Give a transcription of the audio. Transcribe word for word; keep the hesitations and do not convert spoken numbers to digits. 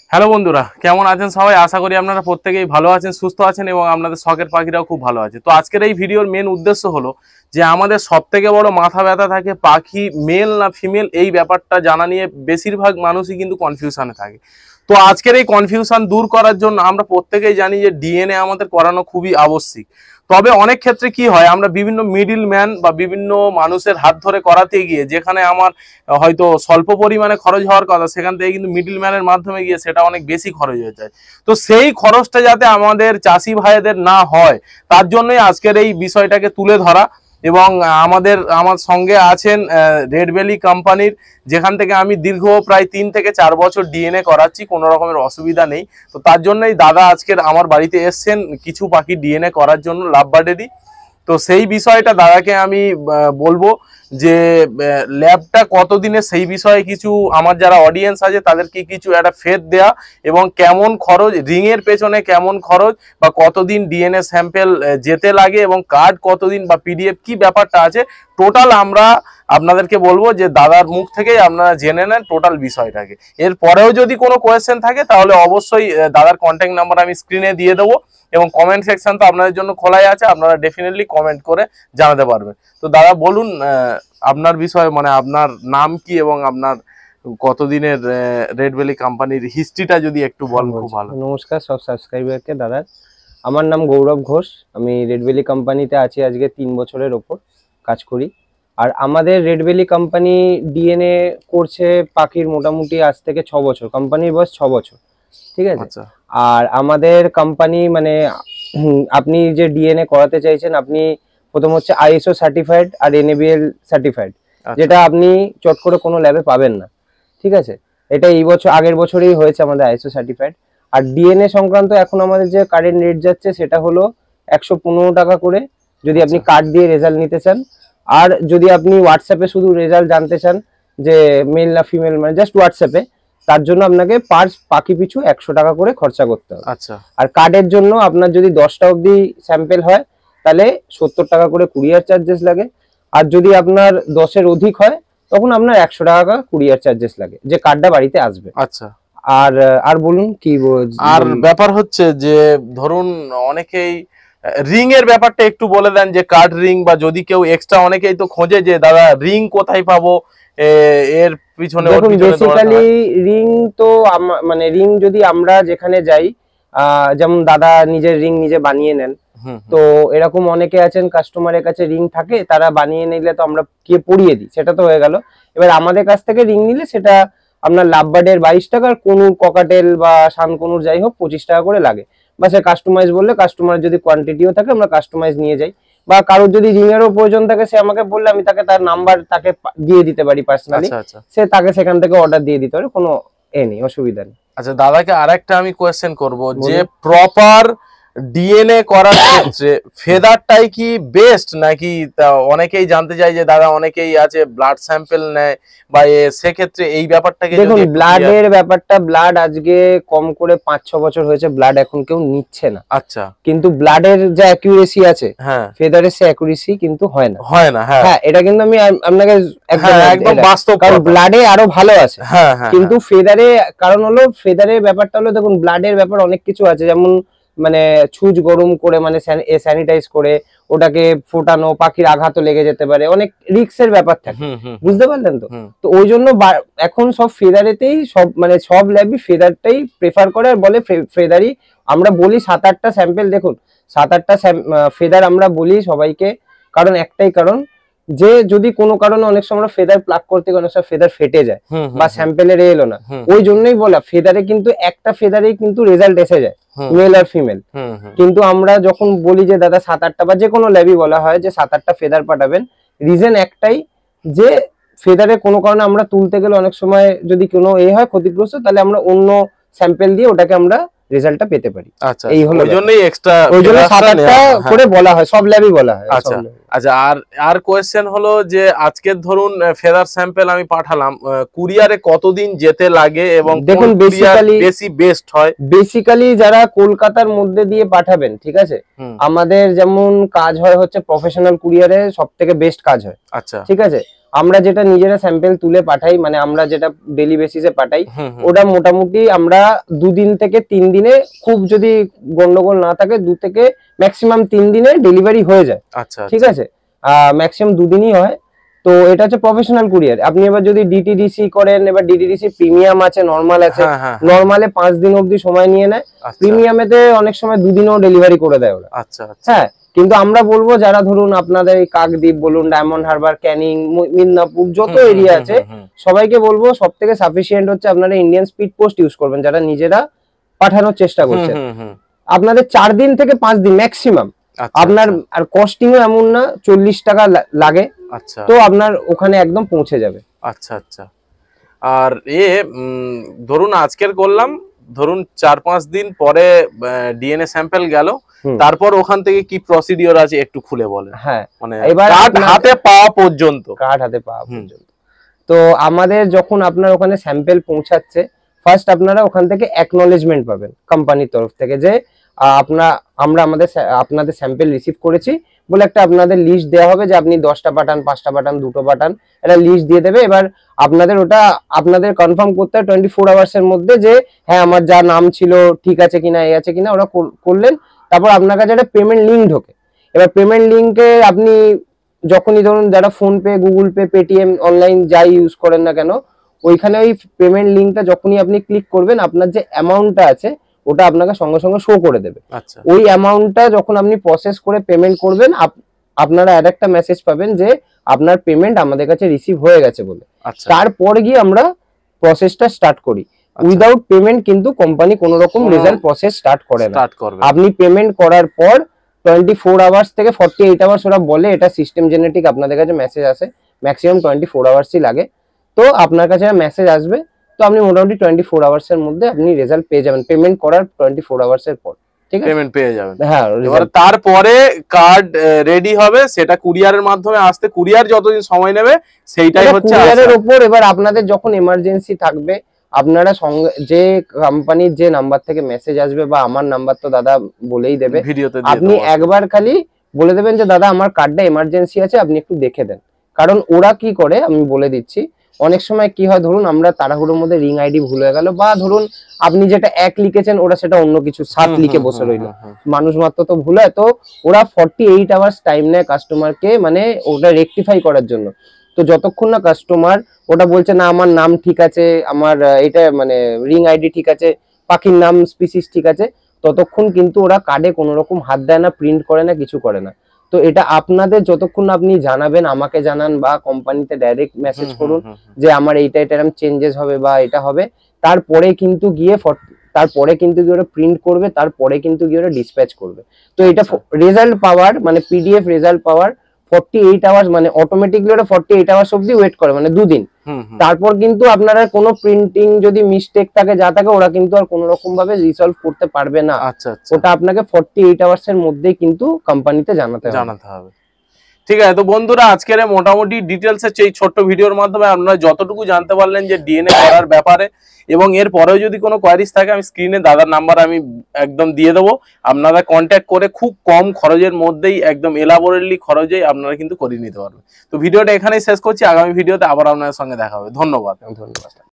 Hello বন্ধুরা, কেমন আছেন সবাই? আশা করি আপনারা প্রত্যেকেই ভালো আছেন, সুস্থ আছেন এবং আপনাদের শখের পাখিরাও খুব ভালো আছে। তো আজকের এই ভিডিওর মেন উদ্দেশ্য হলো যে আমাদের সবথেকে বড় মাথা ব্যথা থাকে পাখি মেল না ফিমেল, এই ব্যাপারটা জানা নিয়ে বেশিরভাগ মানুষই কিন্তু কনফিউশনে থাকে। তো আজকের এই কনফিউশন দূর করার জন্য আমরা প্রত্যেকেই জানি যে ডিএনএ আমাদের করানো খুবই আবশ্যিক। তবে অনেক ক্ষেত্রে কি হয়, আমরা বিভিন্ন মিডিল ম্যান বা বিভিন্ন মানুষের হাত ধরে করাতে গিয়ে যেখানে আমার হয়তো স্বল্প পরিমাণে খরচ হওয়ার কথা, সেখান থেকে কিন্তু মিডিল ম্যানের মাধ্যমে গিয়ে সেটা অনেক বেশি খরচ হয়ে যায়। তো সেই খরচটা যাতে আমাদের চাষি ভাইদের না হয়, তার জন্যই আজকের এই বিষয়টাকে তুলে ধরা। এবং আমাদের আমার সঙ্গে আছেন রেড ভ্যালি কোম্পানির, যেখান থেকে আমি দীর্ঘ প্রায় তিন থেকে চার বছর ডিএনএ করাচ্ছি, কোনো রকমের অসুবিধা নেই। তো তার জন্যই দাদা আজকের আমার বাড়িতে এসছেন কিছু পাখি ডিএনএ করার জন্য, লাভ বার্ডেরই। তো সেই বিষয়টা দাদাকে আমি বলবো যে ল্যাবটা কতদিনে, সেই বিষয়ে কিছু আমার যারা অডিয়েন্স আছে তাদেরকে কিছু একটা ফেদ দেয়া, এবং কেমন খরচ রিংয়ের পেছনে, কেমন খরচ বা কতদিন ডিএনএ স্যাম্পেল যেতে লাগে এবং কার্ড কতদিন বা পিডিএফ কি ব্যাপারটা আছে, টোটাল আমরা আপনাদেরকে বলবো যে দাদার মুখ থেকেই আপনারা জেনে নেন টোটাল বিষয়টাকে। এরপরেও যদি কোনো কোয়েশ্চেন থাকে তাহলে অবশ্যই দাদার কন্ট্যাক্ট নাম্বার আমি স্ক্রিনে দিয়ে দেবো, এবং কমেন্ট সেকশন তো আপনাদের জন্য খোলাই আছে, আপনারা ডেফিনেটলি কমেন্ট করে জানাতে পারবেন। তো দাদা বলুন আপনার বিষয়, মানে আপনার নাম কি এবং আপনার কতদিনের রেড ভ্যালি কোম্পানির হিস্ট্রিটা যদি একটু বলেন খুব ভালো। নমস্কার সব সাবস্ক্রাইবারকে। দাদা, আমার নাম গৌরব ঘোষ, আমি রেড ভ্যালি কোম্পানিতে আছি আজকে তিন বছরের ওপর কাজ করি। আর আমাদের রেড ভ্যালি কোম্পানি ডিএনএ করছে পাখির মোটামুটি আজ থেকে ছ বছর, কোম্পানির বয়স ছ বছর, ঠিক আছে। আর আমাদের কোম্পানি মানে আপনি যে ডিএনএ করাতে চাইছেন, আপনি প্রথম হচ্ছে আইএসও সার্টিফাইড আর এনএবিএল সার্টিফাইড, যেটা আপনি চট করে কোনো ল্যাবে পাবেন না, ঠিক আছে। এটা এই বছর আগের বছরই হয়েছে আমাদের আইএসও সার্টিফাইড। আর ডিএনএ সংক্রান্ত এখন আমাদের যে কারেন্ট রেট যাচ্ছে সেটা হলো একশো পনেরো টাকা করে, যদি আপনি কার্ড দিয়ে রেজাল্ট নিতে চান। আর যদি আপনি হোয়াটসঅ্যাপে শুধু রেজাল্ট জানতে চান যে মেল না ফিমেল, মানে জাস্ট হোয়াটসঅ্যাপে, তার জন্য আপনাকে পার পাখি পিছু একশো টাকা করে খরচা করতে হবে। আচ্ছা। আর কার্ডের জন্য আপনার যদি দশটা অবধি স্যাম্পেল হয় তাহলে সত্তর টাকা করে কুরিয়ার চার্জেস লাগে। আর যদি আপনার দশের অধিক হয় তখন আপনার একশো টাকা কুরিয়ার চার্জেস লাগে, যে কার্ডটা বাড়িতে আসবে। আচ্ছা। আর আর বলুন কি। আর ব্যাপার হচ্ছে যে ধরুন অনেকেই রিং এর ব্যাপারটা একটু বলে দেন, যে কার্ড রিং বা যদি কেউ এক্সট্রা, অনেকেই তো খোঁজে যে দাদা রিং কোথায় পাবো, এর পিছনে বেসিক্যালি রিং তো মানে রিং যদি আমরা যেখানে যাই, যেমন দাদা নিজের রিং নিজে বানিয়ে নেন, তো এরকম অনেকে আছেন কাস্টমারের কাছে রিং থাকে, তারা বানিয়ে নিলে তো আমরা গিয়ে পরিয়ে দিই, সেটা তো হয়ে গেল। এবার আমাদের কাছ থেকে রিং নিলে সেটা আপনার লাভ বার্ডের বাইশ টাকা, আর কোনুর ককাটেল বা শানকনুর যাই হোক পঁচিশ টাকা করে লাগে। বা সে কাস্টমাইজ বললে, কাস্টমার যদি কোয়ান্টিটিও থাকে আমরা কাস্টমাইজ নিয়ে যাই। বা কারোর যদি রিং এরও প্রয়োজন থাকে, সে আমাকে বললে আমি তাকে তার নাম্বার তাকে দিয়ে দিতে পারি পার্সোনালি, সে তাকে সেখান থেকে অর্ডার দিয়ে দিতে পারে, কোনো এ নেই, অসুবিধা নেই। আচ্ছা দাদাকে আরেকটা আমি কোয়েশ্চেন করব, যে প্রপার ডিএনএ করার ক্ষেত্রে ফেদারটাই কি বেস্ট, নাকি অনেকেই জানতে চাই যে দাদা অনেকেই আছে ব্লাড স্যাম্পেল নেয়, বা সেক্ষেত্রে এই ব্যাপারটাকে দেখুন, ব্লাডের ব্যাপারটা, ব্লাড আজকে কম করে পাঁচ ছ বছর হয়েছে ব্লাড এখন কেউ নিচ্ছে না। আচ্ছা। কিন্তু ব্লাডের যে অ্যাকুরেসি আছে, হ্যাঁ, ফেদারের সে অ্যাকুরেসি কিন্তু হয় না, হয় না। হ্যাঁ, এটা কিন্তু আমি আপনাকে একদম বাস্তব, কারণ ব্লাডে আরো ভালো আছে। হ্যাঁ, কিন্তু ফেদারে, কারণ হলো ফেদারের ব্যাপারটা হলো, দেখুন ব্লাডের ব্যাপার অনেক কিছু আছে, যেমন মানে ছুঁচ গরম করে, মানে স্যানিটাইজ করে ওটাকে ফোটানো, পাখির আঘাতও লেগে যেতে পারে, অনেক রিস্কের ব্যাপার থাকে, বুঝতে পারলেন তো। তো ওই জন্য এখন সব ফেদারেতেই সব, মানে সব ল্যাবই ফেদারটাই প্রেফার করে, আর বলে ফেদারই আমরা বলি সাত আটটা স্যাম্পেল। দেখুন সাত আটটা ফেদার আমরা বলি সবাইকে, কারণ একটাই কারণ, যে যদি কোনো কারণে অনেক সময় ফেদার প্লাগ করতে অনেক সময় ফেদার ফেটে যায় বা স্যাম্পেলের এলো না, ওই জন্যই বলা ফেদারে কিন্তু একটা ফেদারেই কিন্তু রেজাল্ট এসে যায়, মেল আর ফিমেল। কিন্তু আমরা যখন বলি যে দাদা সাত আটটা, বা যে কোনো ল্যাবই বলা হয় যে সাত আটটা ফেদার পাঠাবেন, রিজন একটাই, যে ফেদারে কোনো কারণে আমরা তুলতে গেলে অনেক সময় যদি কোনো এ হয় ক্ষতিগ্রস্ত, তাহলে আমরা অন্য স্যাম্পেল দিয়ে ওটাকে আমরা রেজাল্টটা পেতে পারি। আচ্ছা, এই হলো ওই জন্যই এক্সট্রা, ওই জন্য সাত আটটা করে বলা হয়, সব ল্যাবই বলা হয়। আচ্ছা আচ্ছা। আর আর কোয়েশ্চেন হলো যে আজকে ধরুন ফেদার স্যাম্পল আমি পাঠালাম, কুরিয়ারে কতদিন যেতে লাগে, এবং দেখুন বেসিক্যালি বেশি বেস্ট হয়, বেসিক্যালি যারা কলকাতার মধ্যে দিয়ে পাঠাবেন, ঠিক আছে, আমাদের যেমন কাজ হয় হচ্ছে প্রফেশনাল কুরিয়ারে সবথেকে বেস্ট কাজ হয়। আচ্ছা, ঠিক আছে। আমরা যেটা নিজেরা স্যাম্পেল তুলে পাঠাই, মানে আমরা যেটা ডেলি বেসিসে পাঠাই, হুম, হুম। ওটা মোটামুটি আমরা দুদিন থেকে তিন দিনে, খুব যদি গন্ডগোল না থাকে দু থেকে ম্যাক্সিমাম তিন দিনে ডেলিভারি হয়ে যায়। আচ্ছা, ঠিক আছে, ম্যাক্সিমাম দুদিনই হয়। তো এটা হচ্ছে প্রফেশনাল কুরিয়ার। আপনি এবার যদি ডিটিডিসি করেন, এবার ডিটিডিসি প্রিমিয়াম আছে, নরমাল আছে। হ্যাঁ, হ্যাঁ, নরমালে পাঁচ দিন অবধি সময় নিয়ে নেয়, আচ্ছা, প্রিমিয়ামেতে অনেক সময় দুদিনও ডেলিভারি করে দেয় ওরা। আচ্ছা, আচ্ছা। হ্যাঁ, কিন্তু আমরা বলবো যারা ধরুন আপনাদের এই কাকদ্বীপ বলুন, ডায়মন্ড হারবার, ক্যানিং, মিদনাপুর যত হুম, হুম, এরিয়া হুম, আছে, হুম, হুম। সবাইকে বলবো সব থেকে সাফিসিয়েন্ট হচ্ছে আপনারা ইন্ডিয়ান স্পিড পোস্ট ইউজ করবেন, যারা নিজেরা পাঠানোর চেষ্টা হুম, করছেন। হুম, হুম। আপনাদের চার দিন থেকে পাঁচ দিন ম্যাক্সিমাম। আচ্ছা, আপনার আচ্ছা, আর কস্টিংও এমন না, চল্লিশ টাকা লা- লাগে, আচ্ছা, তো আপনার ওখানে একদম পৌঁছে যাবে। আচ্ছা, আচ্ছা। আর এ উম, ধরুন আজকের করলাম, ধরুন চার পাঁচ দিন পরে ডিএনএ স্যাম্পল গেল, হুম। তারপর ওখান থেকে কি প্রসিডিওর আছে একটু খুলে বলেন। হ্যাঁ, মানে এবার কার্ড আপনার- হাতে পাওয়া পর্যন্ত। কার্ড হাতে পাওয়া হুম। পর্যন্ত। তো আমাদের যখন আপনার ওখানে স্যাম্পেল পৌঁছাচ্ছে, ফার্স্ট আপনারা ওখান থেকে অ্যাকনলেজমেন্ট পাবেন কোম্পানির তরফ থেকে, যে আহ, আপনার আমরা আমাদের স্যা- আপনাদের স্যাম্পেল রিসিভ করেছি বলে একটা আপনাদের লিস্ট দেওয়া হবে, যে আপনি দশটা পাঠান, পাঁচটা পাঠান, দুটো পাঠান, একটা লিস্ট দিয়ে দেবে। এবার আপনাদের ওটা আপনাদের কনফার্ম করতে হয় টোয়েন্টি ফোর আওয়ার্স এর মধ্যে, যে হ্যাঁ আমার যা নাম ছিল ঠিক আছে কিনা, এ আছে কিনা, ওরা কর- করলেন। তারপর আপনার কাছে একটা পেমেন্ট লিঙ্ক ঢোকে। এবার পেমেন্ট লিঙ্কে আপনি যখনই ধরুন যারা PhonePe, Google Pay, Paytm, online যাই ইউজ করেন না কেন, ওইখানে ওই পেমেন্ট লিঙ্কটা যখনই আপনি ক্লিক করবেন, আপনার যে অ্যামাউন্টটা আছে ওটা আপনাকে সঙ্গে সঙ্গে শো করে দেবে। আচ্ছা, ওই অ্যামাউন্টটা যখন আপনি প্রসেস করে পেমেন্ট করবেন, আপ- আপনারা আর একটা মেসেজ পাবেন যে আপনার পেমেন্ট আমাদের কাছে রিসিভ হয়ে গেছে বলে। আচ্ছা, তারপর গিয়ে আমরা প্রসেসটা স্টার্ট করি। আচ্ছা। উইদাউট পেমেন্ট কিন্তু কোম্পানি কোনো রকম কোনো- রেজাল্ট প্রসেস স্টার্ট করে না। স্টার্ট করবে। আপনি পেমেন্ট করার পর টোয়েন্টি ফোর আওয়ার্স থেকে ফর্টি এইট আওয়ার্স ওরা বলে, এটা সিস্টেম জেনেটিক আপনাদের কাছে মেসেজ আসে, ম্যাক্সিমাম টোয়েন্টি ফোর আওয়ার্সই লাগে। তো আপনার কাছে মেসেজ আসবে, তো আপনি মোটামুটি টোয়েন্টি ফোর আওয়ার্স এর মধ্যে আপনি রেজাল্ট পেয়ে যাবেন, পেমেন্ট করার টোয়েন্টি ফোর আওয়ার্স এর পর। ঠিক আছে, পেমেন্ট পেয়ে যাবেন। হ্যাঁ। এবার তারপরে কার্ড রেডি হবে, সেটা কুরিয়ারের মাধ্যমে আসতে কুরিয়ার যতদিন সময় নেবে সেইটাই হচ্ছে কুরিয়ারের আশা। উপর। এবার আপনাদের যখন এমার্জেন্সি থাকবে, আপনারা সঙ্গে যে কোম্পানির যে নাম্বার থেকে মেসেজ আসবে, বা আমার নাম্বার তো দাদা বলেই দেবে, ভিডিওতে দিয়ে আপনি দেবো। একবার খালি বলে দেবেন যে দাদা আমার কার্ডটা এমার্জেন্সি আছে, আপনি একটু দেখে দেন। কারণ ওরা কি করে আমি বলে দিচ্ছি, অনেক সময় কি হয়, ধরুন আমরা তাড়াহুড়োর মধ্যে রিং আইডি ভুল হয়ে গেল, বা ধরুন আপনি যেটা এক লিখেছেন ওরা সেটা অন্য কিছু সাত হুম, লিখে হুম, বসে হুম, রইলো। হুম, হুম। মানুষ মাত্র তো ভুল হয়, তো ওরা ফর্টি এইট আওয়ার্স টাইম নেয় কাস্টমারকে, মানে ওটা রেকটিফাই করার জন্য। তো যতক্ষণ না কাস্টমার ওটা বলছে না আমার নাম ঠিক আছে, আমার আহ, এটা মানে রিং আইডি ঠিক আছে, পাখির নাম স্পিসিস ঠিক আছে, ততক্ষণ কিন্তু ওরা কার্ডে কোনো রকম হাত দেয় না, প্রিন্ট করে না, কিছু করে না। তো এটা আপনাদের যতক্ষণ না আপনি জানাবেন, আমাকে জানান বা কোম্পানিতে ডাইরেক্ট মেসেজ হুম, করুন হুম, হুম, হুম। যে আমার এইটা এটা এরকম চেঞ্জেস হবে বা এটা হবে, তারপরে কিন্তু গিয়ে ফট- তারপরে কিন্তু গিয়ে ওরা প্রিন্ট করবে, তারপরে কিন্তু গিয়ে ওরা ডিসপ্যাচ করবে। তো এটা আচ্ছা। রেজাল্ট পাওয়ার মানে পিডিএফ রেজাল্ট পাওয়ার ফর্টি এইট আওয়ার্স, মানে অটোমেটিকলি ওরা ফর্টি এইট আওয়ার্স অব্দি ওয়েট করে, মানে দুদিন। হুম, হুম। তারপর কিন্তু আপনারা কোনো প্রিন্টিং যদি মিস্টেক থাকে যা থাকে, ওরা কিন্তু আর কোনো রকম ভাবে রিসলভ করতে পারবে না। আচ্ছা, আচ্ছা, ওটা আপনাকে ফর্টি এইট আওয়ার্স এর মধ্যেই কিন্তু কোম্পানিতে জানাতে হবে। জানাতে হবে। ঠিক আছে, তো বন্ধুরা আজকের এই মোটামুটি ডিটেলস এর এই ছোট্ট ভিডিওর মাধ্যমে আপনারা যতটুকু জানতে পারলেন যে ডিএনএ করার ব্যাপারে, এবং এর পরেও যদি কোনো কোয়ারিজ থাকে আমি স্ক্রিনে দাদার নাম্বার আমি একদম দিয়ে দেবো, আপনারা কন্ট্যাক্ট করে খুব কম খরচের মধ্যেই একদম এলাবোরেটলি খরচেই আপনারা কিন্তু করে নিতে পারবেন। তো ভিডিওটা এখানেই শেষ করছি, আগামী ভিডিওতে আবার আপনাদের সঙ্গে দেখা হবে। ধন্যবাদ। ধন্যবাদ।